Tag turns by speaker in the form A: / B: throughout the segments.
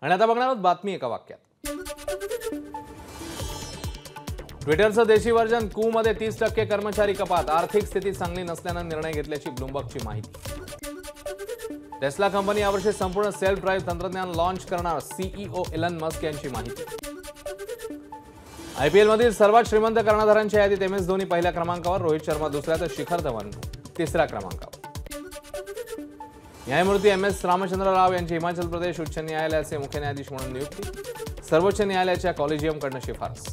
A: आणि आता बघणार आहोत बातमी एका वाक्यात। ट्विटरचं देशी व्हर्जन कू मध्ये 30% कर्मचारी कपात, आर्थिक स्थिती चांगली नसल्यानं निर्णय घेतल्याची ब्लूमबर्गची माहिती। टेस्ला कंपनी यावर्षी संपूर्ण सेल्फ ड्राईव्ह तंत्रज्ञान लॉन्च करणार, सीईओ एलन मस्क यांची माहिती। आयपीएल मधील सर्वात श्रीमंत कर्णधारांच्या यादीत एमएस धोनी पहिल्या क्रमांकावर, रोहित शर्मा दुसऱ्या तर शिखर धवन तिसऱ्या क्रमांकावर। न्यायमूर्ती एम.एस. रामचंद्र राव यांची हिमाचल प्रदेश उच्च न्यायालयाचे मुख्य न्यायाधीश म्हणून नियुक्ती, सर्वोच्च न्यायालयाच्या कॉलेजियमकडून शिफारस।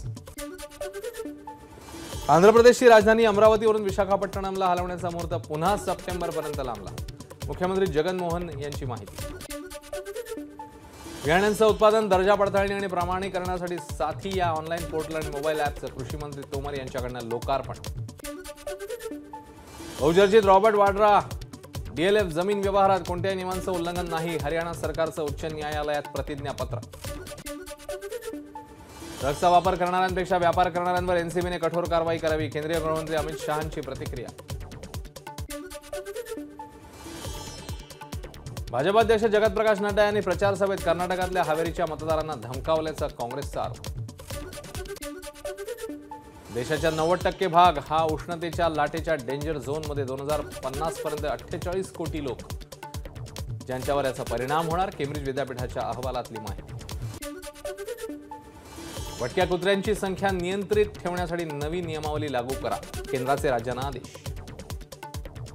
A: आंध्र प्रदेशची राजधानी अमरावतीवरून विशाखापट्टणमला हलवण्याचा मुहूर्त पुन्हा सप्टेंबरपर्यंत लांबला, मुख्यमंत्री जगन मोहन यांची माहिती। बियाण्यांचं उत्पादन, दर्जा पडताळणी आणि प्रमाणीकरणासाठी साथी या ऑनलाईन पोर्टल आणि मोबाईल ॲपचं कृषी मंत्री तोमर यांच्याकडून लोकार्पण। बहुचर्चित रॉबर्ट वाड्रा डीएलएफ जमीन व्यवहारात कोणत्याही नियमांचं उल्लंघन नाही, हरियाणा सरकारचं उच्च न्यायालयात प्रतिज्ञापत्र। ड्रग्सचा वापर करणाऱ्यांपेक्षा व्यापार करणाऱ्यांवर एनसीबीने कठोर कारवाई करावी, केंद्रीय गृहमंत्री अमित शहांची प्रतिक्रिया। भाजप अध्यक्ष जगत प्रकाश नड्डा यांनी प्रचार सभेत कर्नाटकातल्या हावेरीच्या मतदारांना धमकावल्याचा काँग्रेसचा आरोप। देशाच्या 90% भाग हा उष्णतेच्या लाटेच्या डेंजर झोनमध्ये 2050 पर्यंत 48 कोटी लोक ज्यांच्यावर याचा परिणाम होणार, केंब्रिज विद्यापीठाच्या अहवालातली माहिती। भटक्या कुत्र्यांची संख्या नियंत्रित ठेवण्यासाठी नवी नियमावली लागू करा, केंद्राचे राज्यांना आदेश।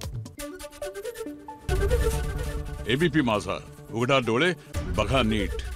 B: एबीपी माझा, उघडा डोळे बघा नीट।